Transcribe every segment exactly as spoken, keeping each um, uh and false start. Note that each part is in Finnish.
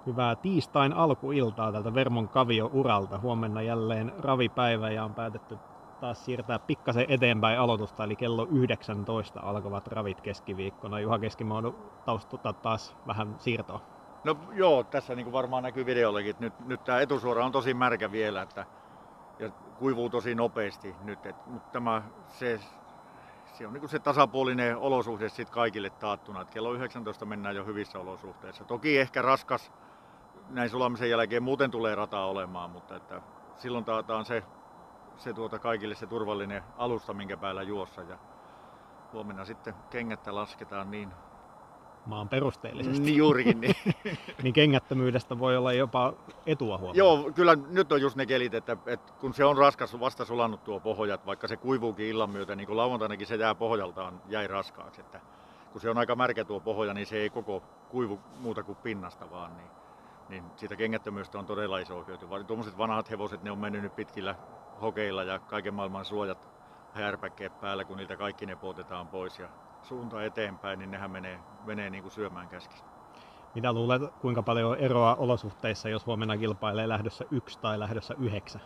Hyvää tiistain alkuiltaa tältä Vermon Kavio-uralta. Huomenna jälleen ravipäivä ja on päätetty taas siirtää pikkasen eteenpäin aloitusta, eli kello yhdeksäntoista alkavat ravit keskiviikkona. Juha Keskimuoto taustuttaa taas vähän siirtoa. No joo, tässä niin kuin varmaan näkyy videollakin, että nyt, nyt tämä etusuora on tosi märkä vielä että, ja kuivuu tosi nopeasti nyt, et, mutta tämä, se, se on niin kuin se tasapuolinen olosuhde sit kaikille taattuna, että kello yhdeksäntoista mennään jo hyvissä olosuhteissa. Toki ehkä raskas näin sulamisen jälkeen muuten tulee rataa olemaan, mutta että silloin taataan se, se tuota kaikille se turvallinen alusta, minkä päällä juossa ja huomenna sitten kengättä lasketaan niin maan perusteellisesti. Niin juurikin niin. Niin kengättömyydestä voi olla jopa etua huomenna. Joo, kyllä nyt on just ne kelit, että, että kun se on raskas vasta sulannut tuo pohja, vaikka se kuivuukin illan myötä, niin kuin lauantainakin se jää pohjaltaan jäi raskaaksi. Että kun se on aika märkä tuo pohja, niin se ei koko kuivu muuta kuin pinnasta vaan. Niin, niin siitä kengättömyydestä on todella iso hyöty. Tuommoiset vanhat hevoset, ne on mennyt nyt pitkillä hokeilla ja kaiken maailman suojat härpäkkeet päällä, kun niiltä kaikki ne puotetaan pois ja suunta eteenpäin, niin nehän menee, menee niin kuin syömään käskistä. Mitä luulet, kuinka paljon on eroa olosuhteissa, jos huomenna kilpailee lähdössä yksi tai lähdössä yhdeksän?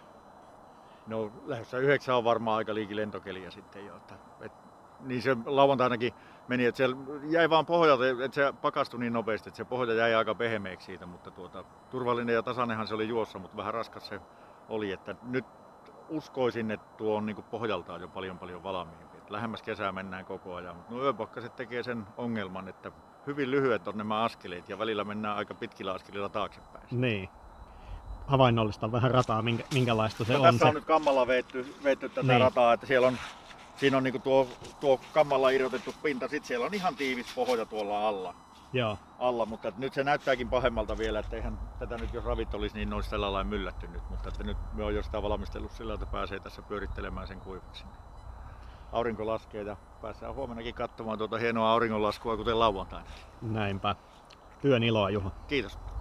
No lähdössä yhdeksän on varmaan aika liiki lentokeliä sitten jo. Että, et, niin se lauantainakin meni, että se jäi vaan pohjalta, että se pakastui niin nopeasti, että se pohja jäi aika pehmeäksi siitä, mutta tuota, turvallinen ja tasainenhan se oli juossa, mutta vähän raskas se oli, että nyt uskoisin, että tuo on niin kuin pohjaltaan jo paljon paljon valmiimpi. Lähemmäs kesää mennään koko ajan, mutta nuo yöpakkaset tekee sen ongelman, että hyvin lyhyet on nämä askeleet ja välillä mennään aika pitkillä askelilla taaksepäin. Niin. Havainnollista vähän rataa, minkä, minkälaista se no, on. Tässä se. on nyt kammalla veetty, veetty tätä niin. rataa, että siellä on, siinä on niinku tuo, tuo kammalla irrotettu pinta, sitten siellä on ihan tiivis pohja tuolla alla. Joo. alla mutta nyt se näyttääkin pahemmalta vielä, että eihän tätä nyt jos ravit olisi, niin ne olisi tällä lailla myllätty nyt, mutta että nyt me on jo sitä valmistellut sillä, että pääsee tässä pyörittelemään sen kuivaksi. Aurinko laskee ja päästään huomennakin katsomaan tuota hienoa auringonlaskua, kuten lauantaina. Näinpä. Työn iloa, Juha. Kiitos.